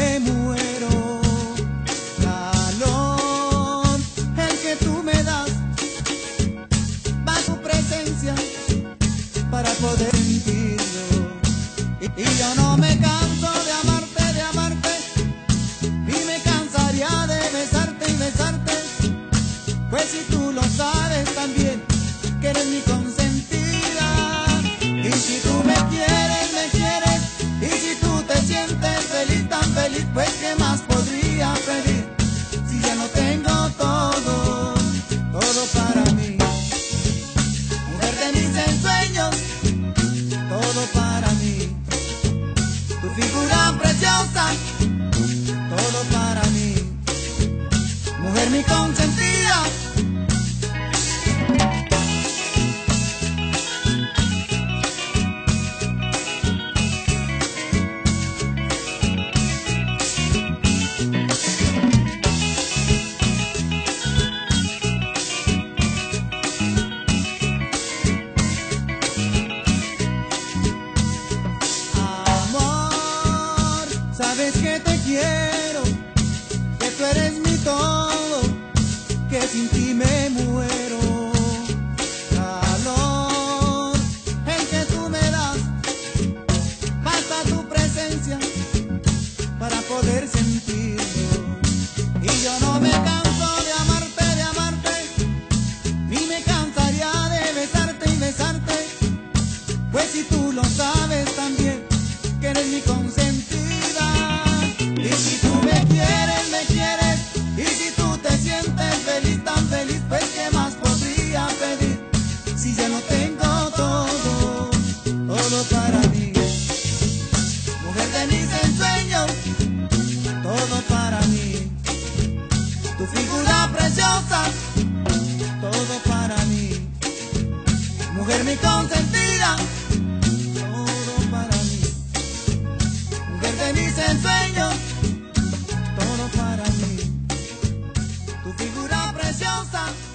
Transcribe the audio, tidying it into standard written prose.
me muero. Calor, el que tú me das, bajo tu presencia para poder sentirlo. Y yo no me canso de amarte, y me cansaría de besarte y besarte, pues si tú lo sabes también, que eres mi consentida. Y si tú me quieres, y si tú te sientes feliz, tan feliz, pues ¿qué más podría pedir? Si ya no tengo todo, todo para mí. Mujer de mis ensueños, todo para mí. Tu figura preciosa, todo para mí. Mujer mi consentida. Sabes que te quiero, que tú eres mi todo, que sin ti me muero. Calor, el que tú me das, basta tu presencia para poder sentirlo. Y yo no me canso de amarte, ni me cansaría de besarte y besarte, pues si tú lo sabes también, que eres mi consentida. Y si tú me quieres, y si tú te sientes feliz, tan feliz, pues ¿qué más podría pedir? Si ya no tengo todo, todo para mí. Mujer de mis ensueños, todo para mí. Tu figura preciosa, todo para mí. Mujer mi consentida, todo para mí. Mujer de mis ensueños, todo para mí. Tu figura preciosa.